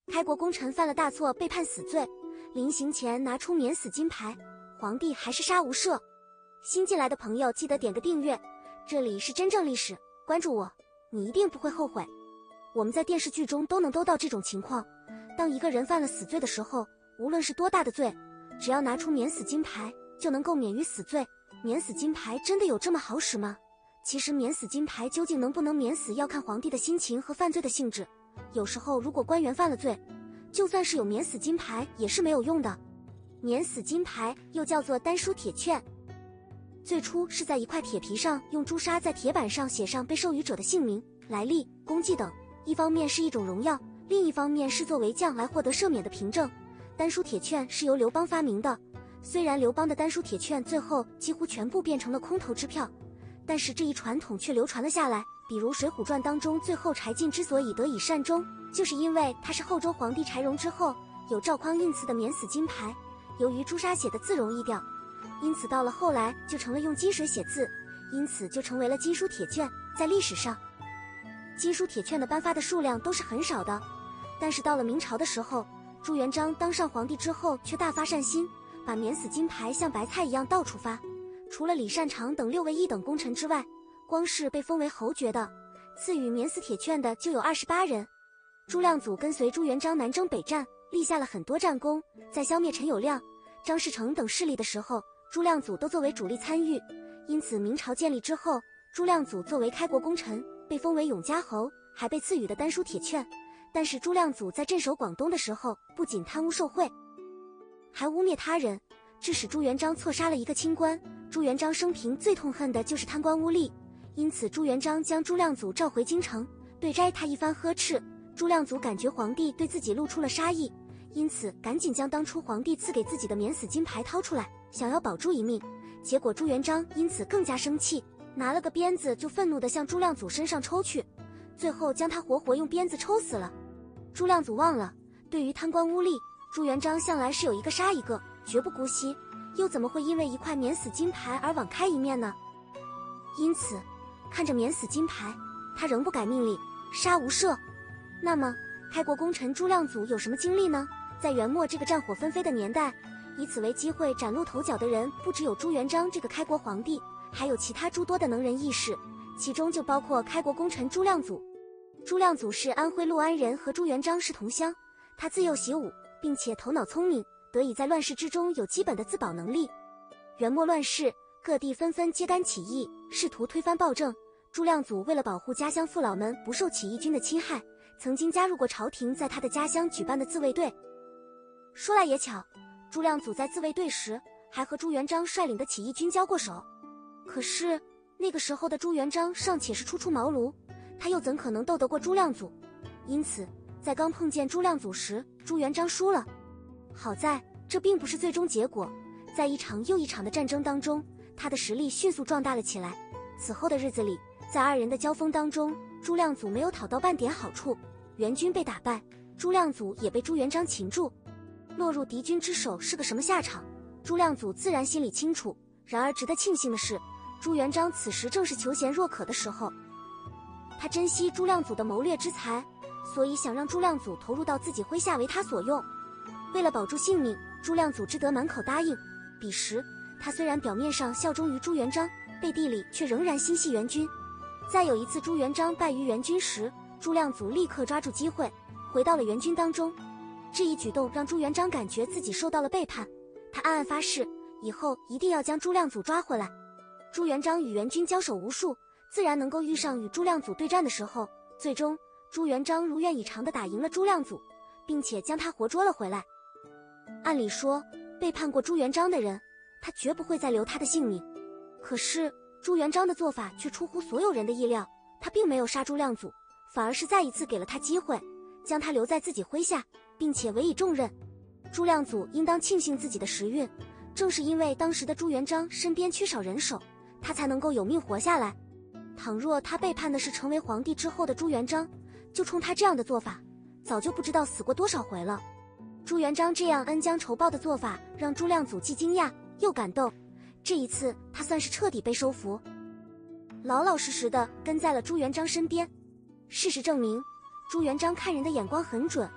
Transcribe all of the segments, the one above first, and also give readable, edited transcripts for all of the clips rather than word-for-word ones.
开国功臣犯了大错，被判死罪，临刑前拿出免死金牌，皇帝还是杀无赦。新进来的朋友记得点个订阅，这里是真正历史，关注我，你一定不会后悔。我们在电视剧中都能兜到这种情况，当一个人犯了死罪的时候，无论是多大的罪，只要拿出免死金牌，就能够免于死罪。免死金牌真的有这么好使吗？其实免死金牌究竟能不能免死，要看皇帝的心情和犯罪的性质。有时候如果官员犯了罪，就算是有免死金牌也是没有用的。免死金牌又叫做丹书铁券，最初是在一块铁皮上用朱砂在铁板上写上被授予者的姓名、来历、功绩等，一方面是一种荣耀，另一方面是作为将来获得赦免的凭证。丹书铁券是由刘邦发明的，虽然刘邦的丹书铁券最后几乎全部变成了空头支票，但是这一传统却流传了下来。比如《水浒传》当中，最后柴进之所以得以善终，就是因为他是后周皇帝柴荣之后有赵匡印赐的免死金牌。由于朱砂写的字容易掉，因此到了后来就成了用金水写字，因此就成为了金书铁券。在历史上，金书铁券的颁发的数量都是很少的，但是到了明朝的时候，朱元璋当上皇帝之后却大发善心，把免死金牌像白菜一样到处发。除了李善长等6位一等功臣之外，光是被封为侯爵的，赐予免死铁券的就有28人。朱亮祖跟随朱元璋南征北战，立下了很多战功，在消灭陈友谅、张士诚等势力的时候，朱亮祖都作为主力参与。因此明朝建立之后，朱亮祖作为开国功臣，被封为永嘉侯，还被赐予的丹书铁券。但是朱亮祖在镇守广东的时候，不仅贪污受贿，还污蔑他人，致使朱元璋错杀了一个清官。朱元璋生平最痛恨的就是贪官污吏，因此朱元璋将朱亮祖召回京城，对摘他一番呵斥。朱亮祖感觉皇帝对自己露出了杀意，因此赶紧将当初皇帝赐给自己的免死金牌掏出来，想要保住一命。结果朱元璋因此更加生气，拿了个鞭子就愤怒地向朱亮祖身上抽去，最后将他活活用鞭子抽死了。朱亮祖忘了，对于贪官污吏，朱元璋向来是有一个杀一个，绝不姑息，又怎么会因为一块免死金牌而网开一面呢？因此看着免死金牌，他仍不改命令，杀无赦。那么开国功臣朱亮祖有什么经历呢？在元末这个战火纷飞的年代，以此为机会崭露头角的人不只有朱元璋这个开国皇帝，还有其他诸多的能人异士，其中就包括开国功臣朱亮祖。朱亮祖是安徽六安人，和朱元璋是同乡。他自幼习武，并且头脑聪明，得以在乱世之中有基本的自保能力。元末乱世，各地纷纷揭竿起义，试图推翻暴政。朱亮祖为了保护家乡父老们不受起义军的侵害，曾经加入过朝廷在他的家乡举办的自卫队。说来也巧，朱亮祖在自卫队时还和朱元璋率领的起义军交过手。可是那个时候的朱元璋尚且是初出茅庐，他又怎可能斗得过朱亮祖？因此在刚碰见朱亮祖时，朱元璋输了。好在这并不是最终结果，在一场又一场的战争当中，他的实力迅速壮大了起来。此后的日子里，在二人的交锋当中，朱亮祖没有讨到半点好处，元军被打败，朱亮祖也被朱元璋擒住，落入敌军之手是个什么下场，朱亮祖自然心里清楚。然而值得庆幸的是，朱元璋此时正是求贤若渴的时候，他珍惜朱亮祖的谋略之才，所以想让朱亮祖投入到自己麾下为他所用。为了保住性命，朱亮祖只得满口答应。彼时他虽然表面上效忠于朱元璋，背地里却仍然心系元军。在有一次朱元璋败于元军时，朱亮祖立刻抓住机会回到了元军当中。这一举动让朱元璋感觉自己受到了背叛，他暗暗发誓以后一定要将朱亮祖抓回来。朱元璋与元军交手无数，自然能够遇上与朱亮祖对战的时候。最终朱元璋如愿以偿地打赢了朱亮祖，并且将他活捉了回来。按理说背叛过朱元璋的人，他绝不会再留他的性命。可是朱元璋的做法却出乎所有人的意料，他并没有杀朱亮祖，反而是再一次给了他机会，将他留在自己麾下，并且委以重任。朱亮祖应当庆幸自己的时运，正是因为当时的朱元璋身边缺少人手，他才能够有命活下来。倘若他背叛的是成为皇帝之后的朱元璋，就冲他这样的做法，早就不知道死过多少回了。朱元璋这样恩将仇报的做法，让朱亮祖既惊讶又感动。这一次他算是彻底被收服，老老实实的跟在了朱元璋身边。事实证明，朱元璋看人的眼光很准，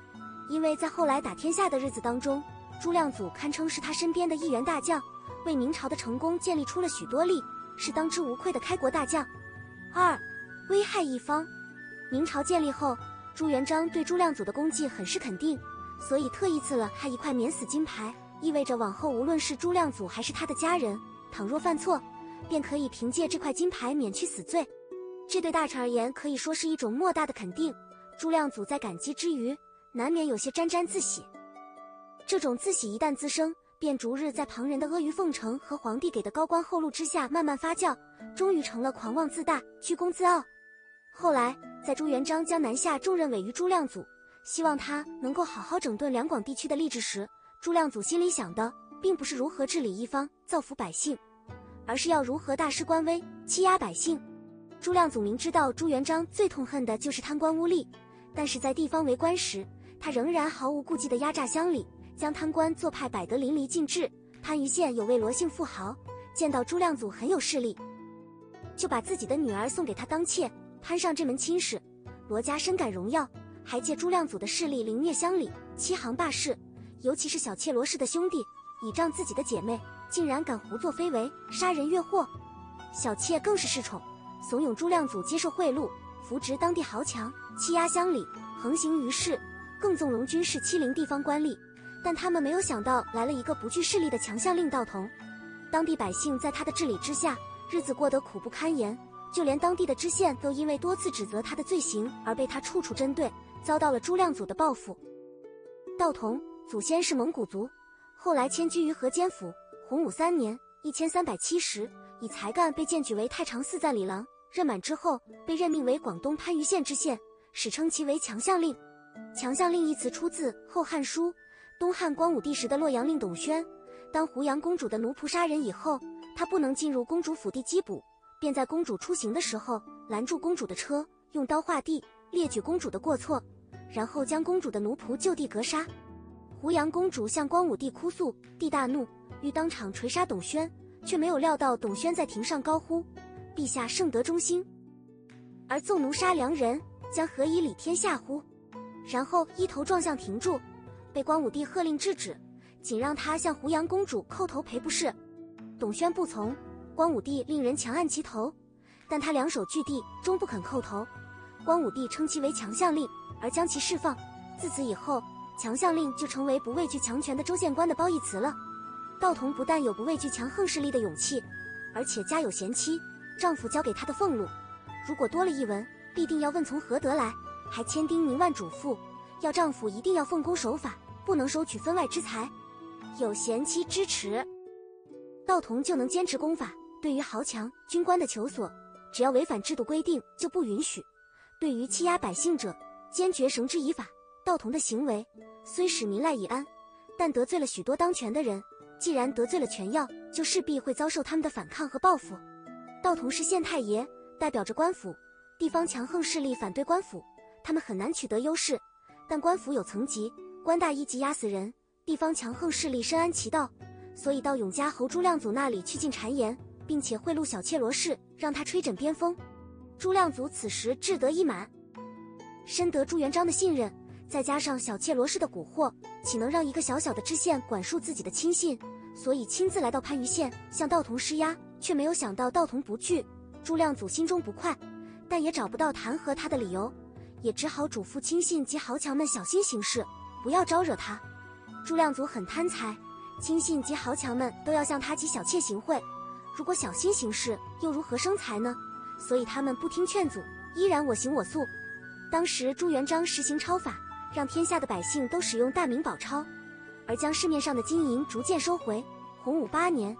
因为在后来打天下的日子当中，朱亮祖堪称是他身边的一员大将，为明朝的成功建立出了许多例，是当之无愧的开国大将。2. 危害一方。明朝建立后，朱元璋对朱亮祖的功绩很是肯定，所以特意赐了他一块免死金牌，意味着往后无论是朱亮祖还是他的家人，倘若犯错，便可以凭借这块金牌免去死罪。这对大臣而言可以说是一种莫大的肯定。朱亮祖在感激之余，难免有些沾沾自喜。这种自喜一旦滋生，便逐日在旁人的阿谀奉承和皇帝给的高官厚禄之下慢慢发酵，终于成了狂妄自大、居功自傲。后来，在朱元璋将南下重任委于朱亮祖，希望他能够好好整顿两广地区的吏治时，朱亮祖心里想的并不是如何治理一方、造福百姓，而是要如何大施官威、欺压百姓。朱亮祖明知道朱元璋最痛恨的就是贪官污吏，但是在地方为官时，他仍然毫无顾忌地压榨乡里，将贪官做派摆得淋漓尽致。番禺县有位罗姓富豪，见到朱亮祖很有势力，就把自己的女儿送给他当妾，攀上这门亲事。罗家深感荣耀，还借朱亮祖的势力凌虐乡里，欺行霸市，尤其是小妾罗氏的兄弟，倚仗自己的姐妹，竟然敢胡作非为，杀人越货。小妾更是恃宠，怂恿朱亮祖接受贿赂，扶植当地豪强，欺压乡里，横行于世，更纵容军事欺凌地方官吏。但他们没有想到，来了一个不惧势力的强项令道童。当地百姓在他的治理之下，日子过得苦不堪言，就连当地的知县都因为多次指责他的罪行而被他处处针对，遭到了朱亮祖的报复。道童祖先是蒙古族，后来迁居于河间府。洪武3年1370，以才干被荐举为太常寺赞礼郎，任满之后被任命为广东番禺县知县，史称其为强项令。强项令一词出自《后汉书》，东汉光武帝时的洛阳令董宣，当胡杨公主的奴仆杀人以后，他不能进入公主府地缉捕，便在公主出行的时候拦住公主的车，用刀划地，列举公主的过错，然后将公主的奴仆就地格杀。胡杨公主向光武帝哭诉，帝大怒，欲当场锤杀董宣，却没有料到董宣在庭上高呼：“陛下圣德忠心，而纵奴杀良人，将何以理天下乎？”然后一头撞向庭柱，被光武帝喝令制止，仅让他向胡杨公主叩头赔不是。董宣不从，光武帝令人强按其头，但他两手据地，终不肯叩头。光武帝称其为强项令，而将其释放。自此以后，强项令就成为不畏惧强权的州县官的褒义词了。道童不但有不畏惧强横势力的勇气，而且家有贤妻，丈夫交给他的俸禄，如果多了一文，必定要问从何得来，还千叮咛万嘱咐，要丈夫一定要奉公守法，不能收取分外之财。有贤妻支持，道童就能坚持公法。对于豪强、军官的求索，只要违反制度规定就不允许；对于欺压百姓者，坚决绳之以法。道童的行为虽使民赖以安，但得罪了许多当权的人，既然得罪了权要，就势必会遭受他们的反抗和报复。道童是县太爷，代表着官府，地方强横势力反对官府，他们很难取得优势，但官府有层级，官大一级压死人，地方强横势力深谙其道，所以到永嘉侯朱亮祖那里去进谗言，并且贿赂小妾罗氏，让他吹枕边风。朱亮祖此时志得意满，深得朱元璋的信任，再加上小妾罗氏的蛊惑，岂能让一个小小的知县管束自己的亲信？所以亲自来到番禺县向道童施压，却没有想到道童不惧。朱亮祖心中不快，但也找不到弹劾他的理由，也只好嘱咐亲信及豪强们小心行事，不要招惹他。朱亮祖很贪财，亲信及豪强们都要向他及小妾行贿，如果小心行事，又如何生财呢？所以他们不听劝阻，依然我行我素。当时朱元璋实行钞法，让天下的百姓都使用大明宝钞，而将市面上的金银逐渐收回。洪武8年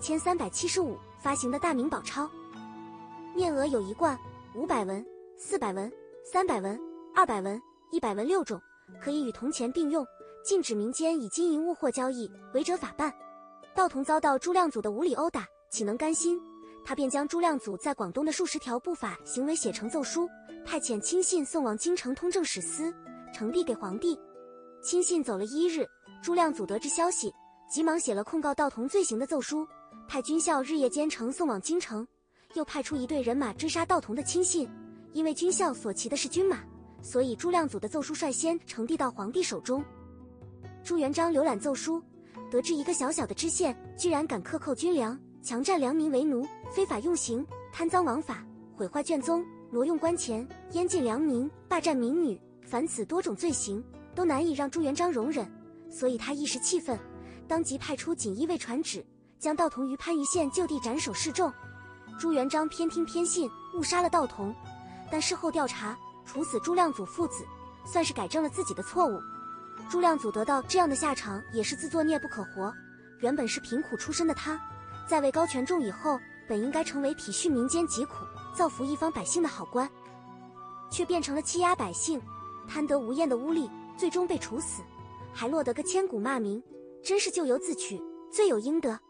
1375发行的大明宝钞，面额有1贯、500文、400文、300文、200文、100文6种，可以与铜钱并用，禁止民间以金银物货交易，违者法办。道童遭到朱亮祖的无理殴打，岂能甘心？他便将朱亮祖在广东的数十条不法行为写成奏书，派遣亲信送往京城通政使司，呈递给皇帝。亲信走了1日，朱亮祖得知消息，急忙写了控告道童罪行的奏书，派军校日夜兼程送往京城，又派出一队人马追杀道童的亲信。因为军校所骑的是军马， 所以朱亮祖的奏书率先呈递到皇帝手中。朱元璋浏览奏书，得知一个小小的知县居然敢克扣军粮，强占良民为奴，非法用刑，贪赃枉法，毁坏卷宗，挪用官钱，淹禁良民，霸占民女，凡此多种罪行，都难以让朱元璋容忍，所以他一时气愤，当即派出锦衣卫传旨，将道童于番禺县就地斩首示众。朱元璋偏听偏信，误杀了道童，但事后调查，处死朱亮祖父子，算是改正了自己的错误。朱亮祖得到这样的下场，也是自作孽不可活。原本是贫苦出身的他，在位高权重以后，本应该成为体恤民间疾苦、造福一方百姓的好官，却变成了欺压百姓、贪得无厌的污吏，最终被处死，还落得个千古骂名，真是咎由自取，罪有应得。